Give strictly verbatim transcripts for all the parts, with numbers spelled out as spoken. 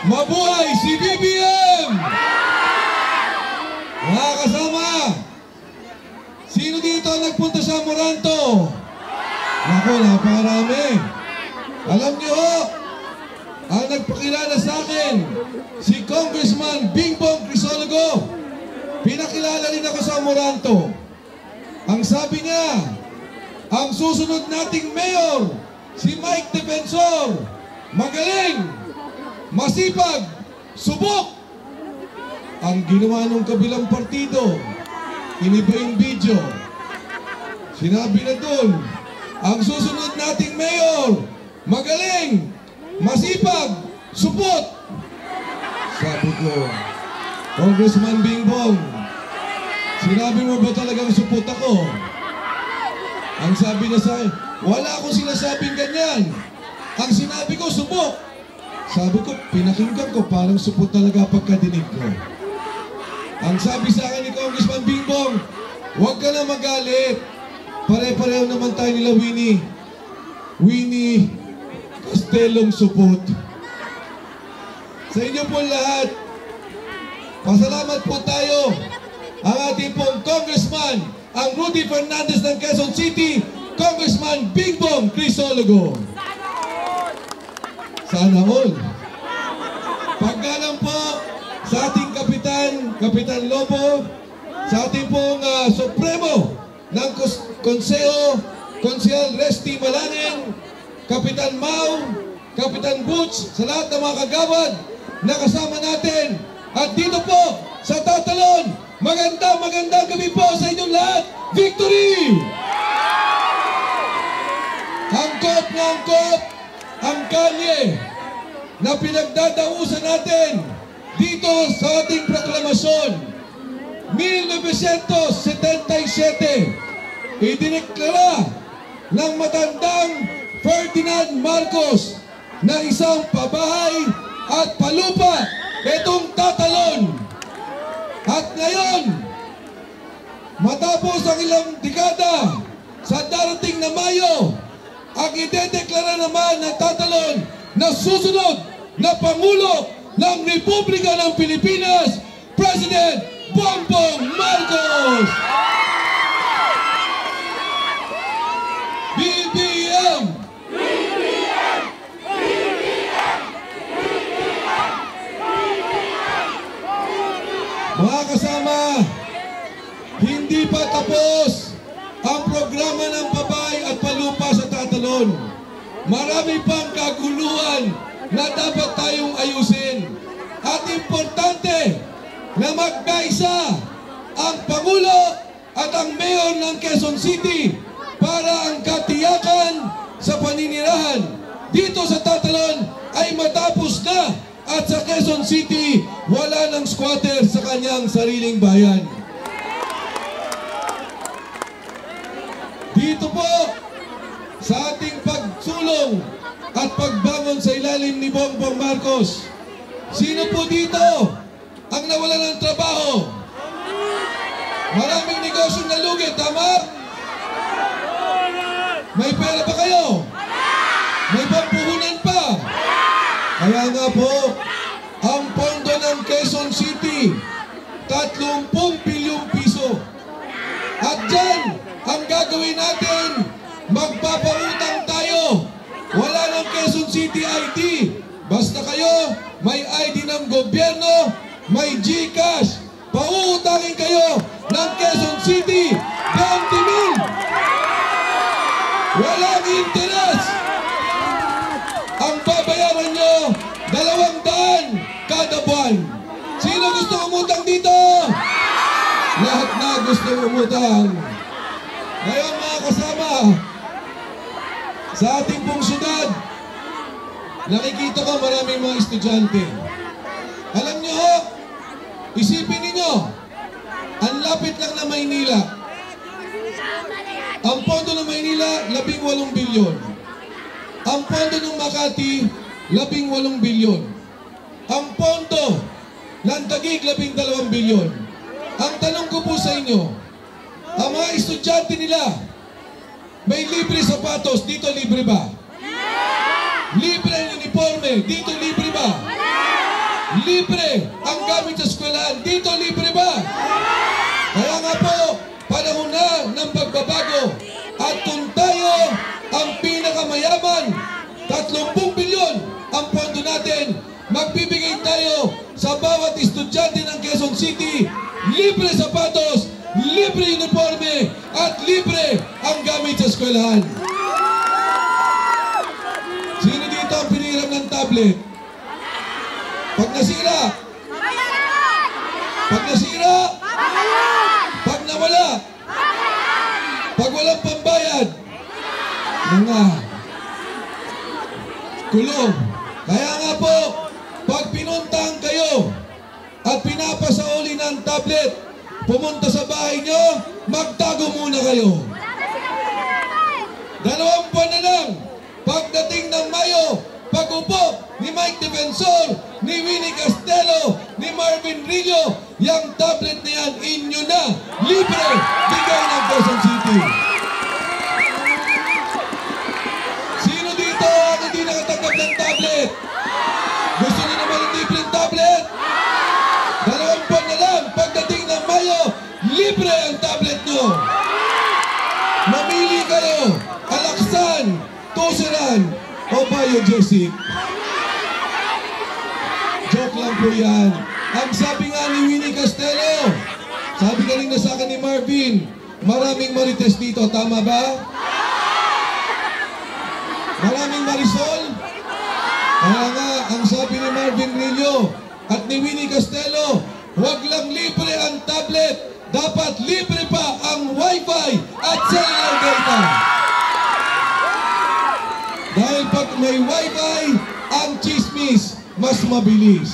Mabuhay si B B M! Mga kasama, sino dito nagpunta sa Amoranto? Naku, napakarami. Alam niyo ho, ang nagpakilala sa akin, si Congressman Bingbong Crisologo. Pinakilala rin ako sa Amoranto. Ang sabi niya, ang susunod nating mayor, si Mike Defensor, magaling, masipag, subok. Ang ginawa ng kabilang partido, iniba yung video. Sinabi na dun, ang susunod nating mayor, magaling, masipag, supot. Sabi ko, Congressman Bingbong, sinabi mo ba talagang supot ako? Ang sabi niya sa akin, wala akong sinasabing ganyan. Ang sinabi ko, subok. Sabi ko, pinakinggan ko, parang supot talaga pagkadinig ko. Ang sabi sa akin ni Congressman Bingbong, huwag ka na magalit. Pare-pareho naman tayo nila Winnie. Winnie Castelong supot. Sa inyo po lahat, pasalamat po tayo. Ang ating pong Congressman, ang Rudy Fernandez ng Quezon City, Congressman Bingbong Crisologo. Sana all. Paggalang po sa ating Kapitan, Kapitan Lobo, sa ating pong uh, Supremo ng Konseho, Konsehal Resty Malangin, Kapitan Mau, Kapitan Butch, sa lahat ng mga kagawad na kasama natin. At dito po sa Tatalon, maganda, magandang gabi po sa inyong lahat. Victory! Angkop na angkop ang kalye na pinagdadausan natin dito sa ating proklamasyon. mil novecientos setenta-y-siete, idineklara ng matandang Ferdinand Marcos na isang pabahay at palupa itong Tatalon. At ngayon, matapos ang ilang dekada, sa darating na Mayo, ang idedeklara naman ng Tatalon na susunod na Pangulo ng Republika ng Pilipinas, President Bongbong Marcos! B B M! B B M! B B M! Mga kasama, hindi pa tapos ang programa ng Babay at Palupa sa Tatalon. Marami pang kaguluhan na dapat tayong ayusin. At importante na magkaisa ang Pangulo at ang Mayor ng Quezon City para ang katiyakan sa paninirahan dito sa Tatalon ay matapos na at sa Quezon City wala ng squatter sa kanyang sariling bayan. Dito po sa ating pagsulong at pagbangon sa ilalim ni Bongbong Marcos, sino po dito ang nawalan ng trabaho? Maraming negosyong nalugi, tama? May pera ba kayo? May pampuhunan pa? Kaya nga po, ang pondo ng Quezon City, tatlumpung bilyong piso. At dyan, ang gagawin natin, magpapautang tayo. Wala ng Quezon City I D. Basta kayo, may I D ng gobyerno, may GCash. Pauutangin kayo ng Quezon City, twenty mil. Walang interes. Ang babayaran nyo, dalawang daan kada buwan. Sino gusto umutang dito? Lahat na gusto umutang. Ngayon mga kasama, sa ating pong syudad, nakikita ko maraming mga estudyante. Alam nyo ho, isipin ninyo, ang lapit lang na Maynila. Ang pondo ng Maynila, labing walong bilyon. Ang pondo ng Makati, labing walong bilyon. Ang pondo ng Taguig, labing dalawang bilyon. Ang tanong ko po sa inyo, ang mga estudyante nila, may libre sapatos, dito libre ba? Libre ang uniforme, dito libre ba? libre ang gamit sa eskwelahan. Dito, libre ba? Kaya nga po, panahon na ng pagbabago. At kung tayo ang pinakamayaman, tatlong bilyon ang pondo natin, magbibigay tayo sa bawat estudyante ng Quezon City, libre sapatos, libre uniforme, at libre ang gamit sa eskwelahan. Sino dito ang piniram ng tablet? Pag nasira, pag nasira, pag nawala, pag walang pambayad, mga kulong. Kaya nga po, pag pinuntahan kayo at pinapasauli ng tablet, pumunta sa bahay nyo, magtago muna kayo. Dalawang buwan na lang, pagdating ng Mayo, pag-upo ni Mike Defensor, ni Winnie Castelo, ni Marvin Rillo, yung tablet na yan, inyo na, libre, bigay ng Quezon City. Sino dito ang hindi nakatanggap ng tablet? Gusto niyo naman ng libreng tablet? Dalawang buwan na lang, pagdating ng Mayo, libre ang tablet nyo. Mamili kayo, Alaksan, Tuseran, o Biogesic. Joke lang po yan. Ang sabi nga ni Winnie Castelo, sabi kanina sa akin ni Marvin, maraming marites dito, tama ba? Maraming marisol? Kaya nga, ang sabi ni Marvin Rillo at ni Winnie Castelo, huwag lang libre ang tablet, dapat libre pa ang Wi-Fi at cellular data. Dahil pag may Wi-Fi, ang chismis mas mabilis.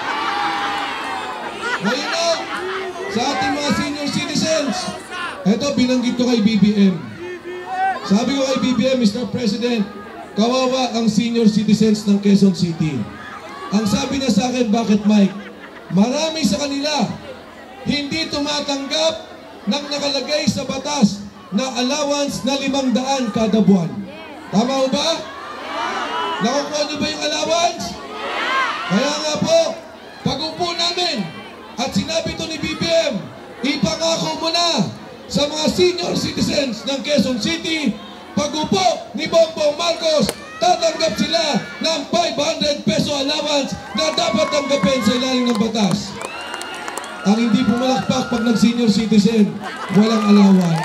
Ngayon na, sa ating mga senior citizens, eto binanggit ko kay B B M. Sabi ko kay B B M, Mister President, kawawa ang senior citizens ng Quezon City. Ang sabi niya sa akin, bakit Mike? Marami sa kanila hindi tumatanggap ng nakalagay sa batas na allowance na limang daan kada buwan. Tama ba? Nakukuha niyo ba yung allowance? Kaya nga po, pag-upo namin at sinabi to ni B B M, ipangako mo na sa mga senior citizens ng Quezon City, pag-upo ni Bongbong Marcos, tatanggap sila ng five hundred peso allowance na dapat tanggapin sa ilalim ng batas. Ang hindi pumalakpak pag nag-senior citizen, walang allowance.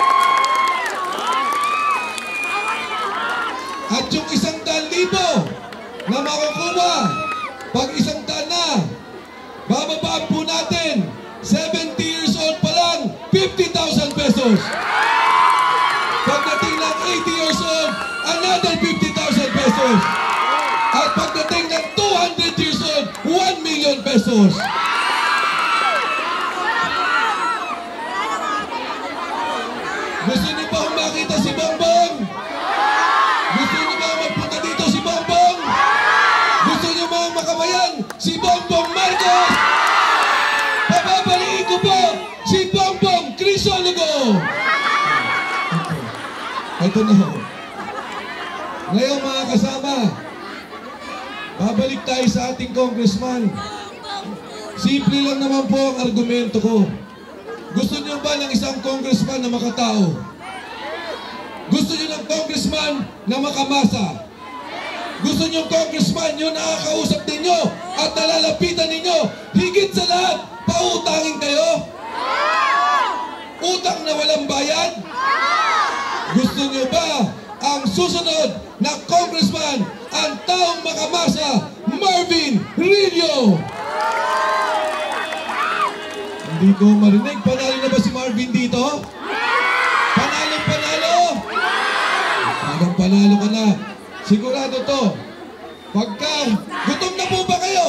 At yung isang daan libo na makukuha, pag isang daan na, bababaan po natin, seventy years old pa lang, fifty thousand pesos. Pagdating ng eighty years old, another fifty thousand pesos. At pagdating ng two hundred years old, one million pesos. Gusto niyo ba makita si Bongbong? Gusto niyo ba magpunta dito si Bongbong? Gusto niyo ba makamayan si Bongbong Marcos? Papabaliin ko po si Bongbong Crisologo. Ito na ho. Ngayon mga kasama, babalik tayo sa ating congressman. Simple lang naman po ang argumento ko. Gusto niyo ba ng isang congressman na makatao? Gusto niyo ng congressman na makamasa? Gusto niyo ng congressman yung nakakausap ninyo at nalalapitan ninyo? Higit sa lahat, pautangin kayo? Utang na walang bayad? Gusto niyo ba ang susunod na congressman ang taong makamasa, Marvin Rillo? Hindi ko marinig. Panalo na ba si Marvin dito? Panalo, panalo! Parang panalo ka na. Sigurado to. Pagka, gutom na po ba kayo?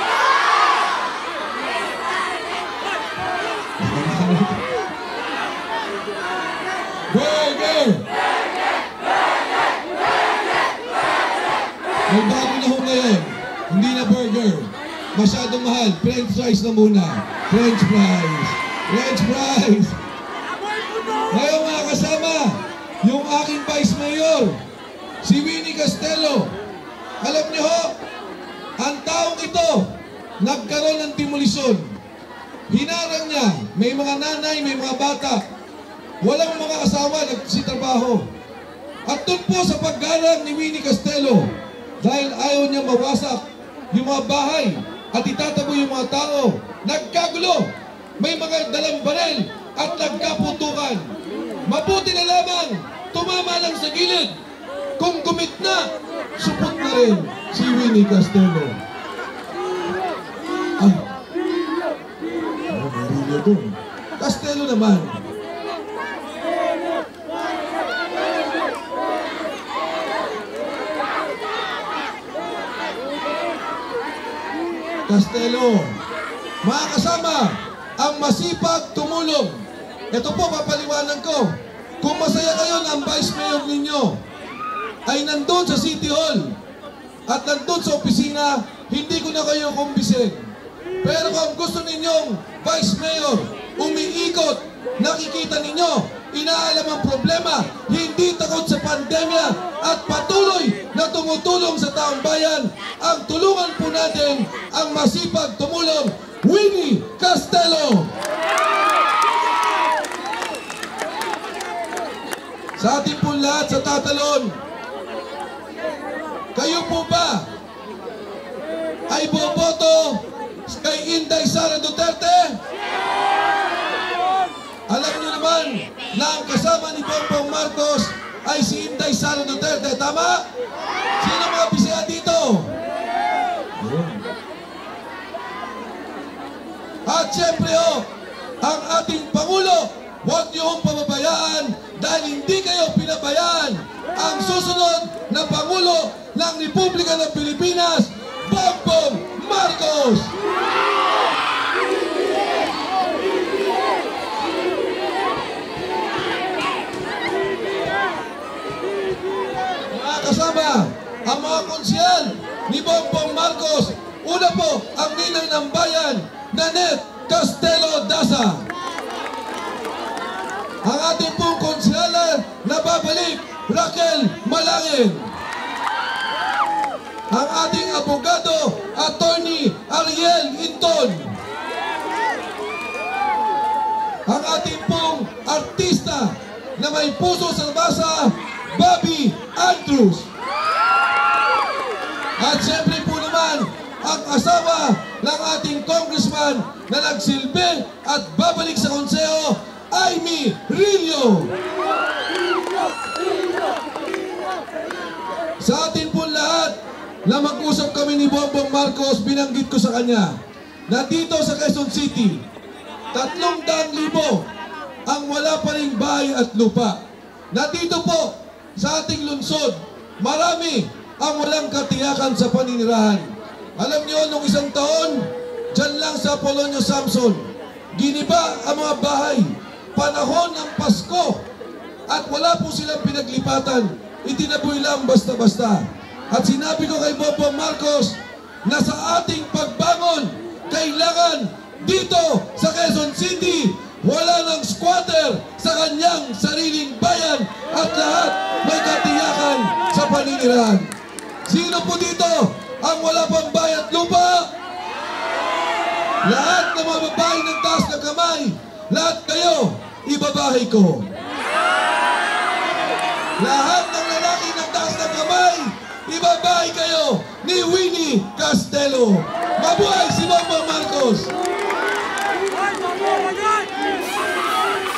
Burger! May bago na ho ngayon. Hindi na burger. Masyadong mahal. French fries na muna. French fries. French fries. Ngayon mga kasama, yung aking Vice Mayor, si Winnie Castelo. Alam niyo ho, ang taong ito, nagkaroon ng demolisyon. Hinarang niya, may mga nanay, may mga bata, walang mga asawa, nagsitrabaho. At doon po sa paggarang ni Winnie Castelo, dahil ayaw niya mawasak yung mga bahay at itataboy yung mga tao, nagkagulo, may mga dalang barel at nagkaputukan. Mabuti na lamang, tumama lang sa gilid. Kung gumit na, supot na rin si Winnie Castelo. Ay, oh, marilyo dun. Castelo naman. Castelo, mga kasama, ang masipag tumulong. Ito po, papaliwanan ko. Kung masaya kayo na ang Vice Mayor ninyo ay nandun sa City Hall at nandun sa opisina, hindi ko na kayo kumbisin. Pero kung gusto ninyong Vice Mayor umiikot, nakikita ninyo, inaalam ang problema, hindi takot sa pandemya at patuloy na tumutulong sa taong bayan, ang tulungan po natin ang masipag tumulong, Winnie Castelo. Sa ating po lahat sa tatalon, kayo po ba ay boboto kay Inday Sara Duterte? Alam niyo naman na ang kasama ni Bongbong Marcos ay si Inday Sara Duterte, tama? Sino mga bisaya dito? At siyempre ho, ang ating Pangulo, huwag niyo hong pababayaan dahil hindi kayo pinabayaan ang susunod na Pangulo ng Republika ng Pilipinas, Bongbong Marcos! Mga kasama, ang mga konsyal ni Bongbong Marcos, una po ang ninang ng bayan, Nanette Castelo Daza. Ang ating pong konsyala na babalik, Raquel Malangin. Ang ating abogado, Attorney Ariel Inton. Ang ating pong artista na may puso sa basa, Bobby Andrews. At siyempre po naman, ang asawa ng ating congressman na nagsilbi at babalik sa konseho, Amy Rillo. Sa atin po lahat na mag-usap kami ni Bongbong Marcos, binanggit ko sa kanya na dito sa Quezon City, tatlong daang libo ang wala pa ring bahay at lupa. Na dito po sa ating lungsod, marami ang walang katiyakan sa paninirahan. Alam niyo, nung isang taon, dyan lang sa Polonio Samson, giniba ang mga bahay, panahon ng Pasko, at wala po silang pinaglipatan, itinaboy lang basta-basta. At sinabi ko kay Bongbong Marcos na sa ating pagbangon, kailangan dito sa Quezon City, wala ng squatter sa kanyang sariling bayan at lahat may katiyakan sa paninirahan. Sino po dito ang wala pang bayad lupa? Lahat ng mga babae ng taas ng kamay, lahat kayo, ibabahay ko. Lahat ng lalaki ng taas ng kamay, ibabahay kayo ni Winnie Castelo. Mabuhay si Bongbong Marcos!